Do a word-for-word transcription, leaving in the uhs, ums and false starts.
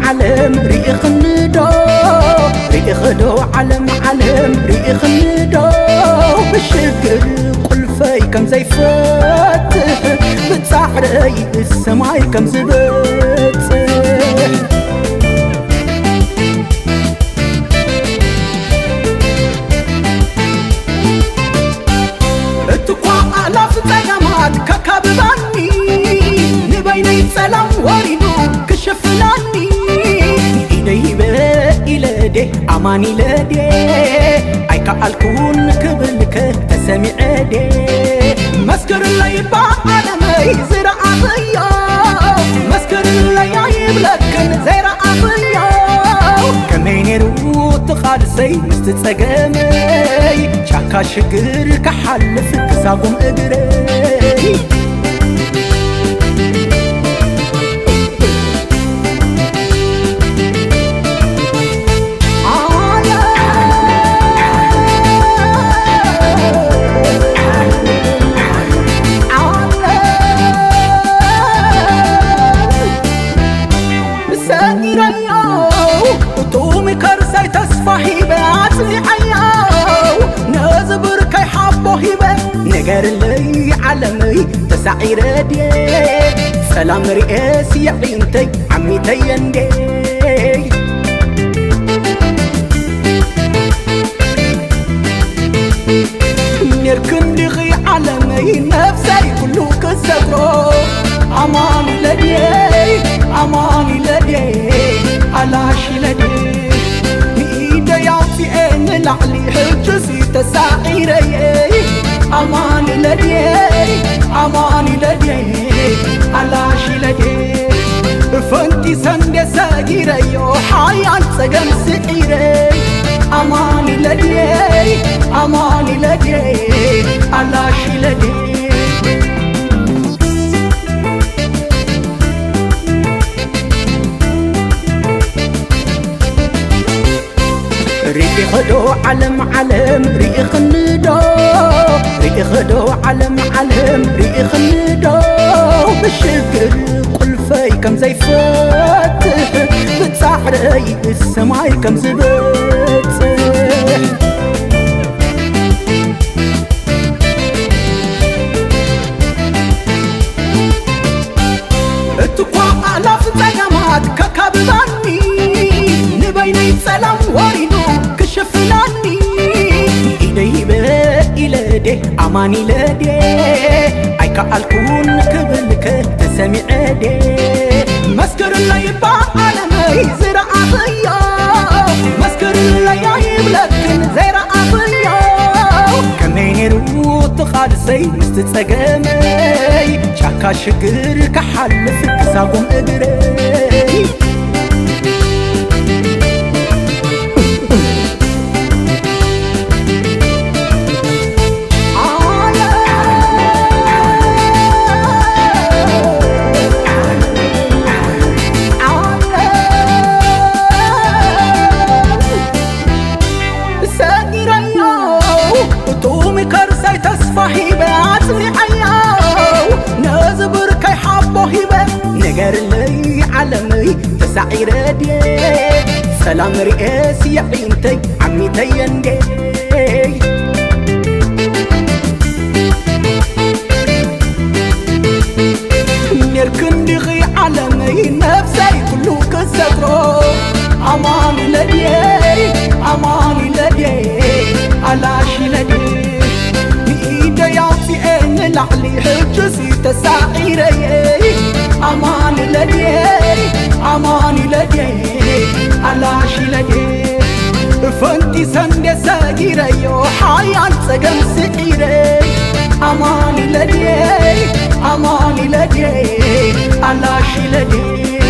علم ريخ الندو ريخ دو علم علم ريخ الندو بالشكر قلفي كم زي فتح بتصحري السماي كم زبط اتقوى ألاف تجمعات ككبباني نبيني سلام وريدو كشفلاني إيدي بإلدي أماني لدي أيكا الكون كبلك تسمع دي مسكر اللي يبع عالمي زرع عطية مسكر اللي يبلك زرع عطية كمين يروت خالصي مستتسقمي شاكا شكر كحلف كساقم اقري نجار لي علمي تسعيرتي سلام رئاسي يا بنتي عميتي يندي نركن لغي علمي نفسي كله كسكرو أماني لدي أماني لدي علاشي لدي إيدي يعطي إن العلي حجزي تسعيري أماني لدي أماني لدي علاشي لدي فانتي سندي ساقيري وحيان سقم سعيري أماني لدي أماني لدي علاشي لدي ريخ دو علم علم ريخ الندو ريخ دو علم علم ريخ الندو بالشكر قلفي كم زي فتح بتصحري السماي كم زبط اتقوى ألاف تجمعات ككبباني نبيني سلام وريدو كشفلاني إيدي بإلدي أماني لدي أيكا الكون كبلك تسمع دي مسكر اللي يبع عالمي زرع عطية مسكر اللي يبلك زرع عطية كمين يروت خالصي مستتسقمي شاكا شكر كحلف كساقم اقري نجار لي علمي تسعيرتي سلام رئاسي يا بنتي عميتي يندي نركن لغي علمي نفسي كله كسكرو أماني لدي أماني لدي علاشي لدي إيدي يعطي إن العلي حجزي تسعيري أماني لدي أماني لدي علاشي لدي فانتي سندي ساقيري وحيان سقم سعيري أماني لدي أماني لدي علاشي لدي